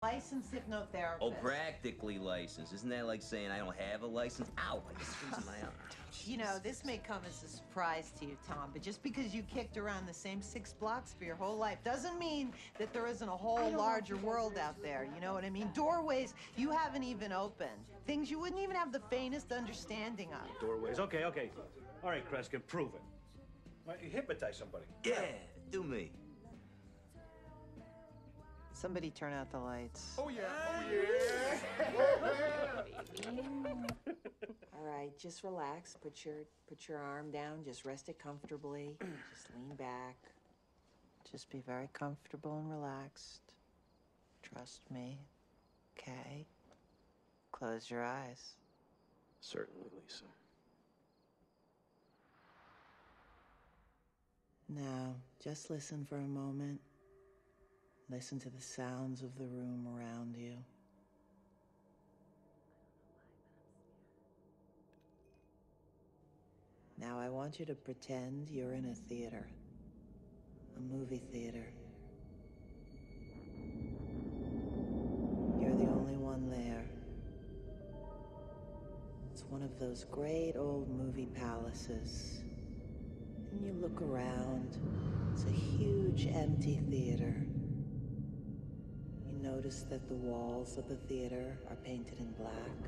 Licensed hypnotherapist. Oh, practically licensed. Isn't that like saying I don't have a license? Ow, I just squeezed my arm. You know, this may come as a surprise to you, Tom, but just because you kicked around the same 6 blocks for your whole life doesn't mean that there isn't a whole larger world out there. You know what I mean? Doorways you haven't even opened. Things you wouldn't even have the faintest understanding of. Doorways. Okay. All right, Kreskin, prove it. Why don't you hypnotize somebody? Yeah, do me. Somebody turn out the lights. Oh, yeah. All right, just relax. Put your arm down. Just rest it comfortably. Just lean back. Just be very comfortable and relaxed. Trust me, okay? Close your eyes. Certainly, Lisa. Now, just listen for a moment. Listen to the sounds of the room around you. Now I want you to pretend you're in a theater, a movie theater. You're the only one there. It's one of those great old movie palaces. And you look around, it's a huge empty theater. You notice that the walls of the theater are painted in black.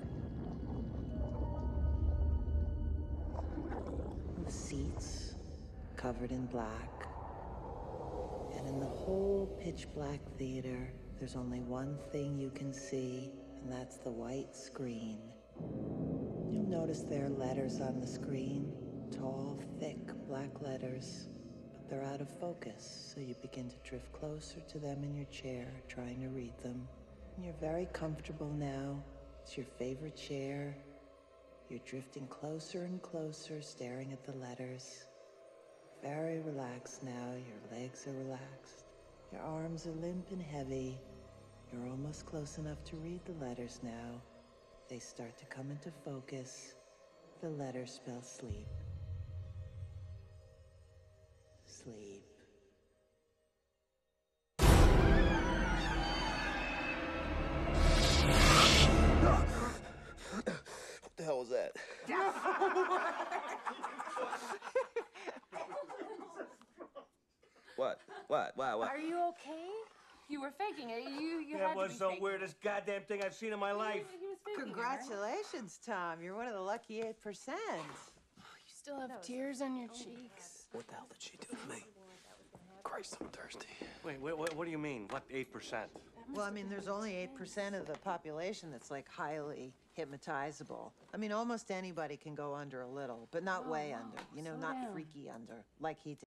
The seats covered in black. And in the whole pitch black theater, there's only one thing you can see, and that's the white screen. You'll notice there are letters on the screen. Tall, thick, black letters, but they're out of focus, so you begin to drift closer to them in your chair, trying to read them. And you're very comfortable now. It's your favorite chair. You're drifting closer and closer, staring at the letters. Very relaxed now. Your legs are relaxed. Your arms are limp and heavy. You're almost close enough to read the letters now. They start to come into focus. The letters spell sleep. Sleep. What the hell was that? What? What? Are you okay? You were faking it. You had to That be was the faking weirdest goddamn thing I've seen in my life. He was faking Congratulations, Tom. You're one of the lucky 8%. it, right? You still have tears on your cheeks. What the hell did she do to me? Christ, I'm thirsty. Wait, what do you mean? What, 8%? Well, I mean, there's only 8% of the population that's, like, highly hypnotizable. I mean, almost anybody can go under a little, but not way under. You know, not freaky under, like he did.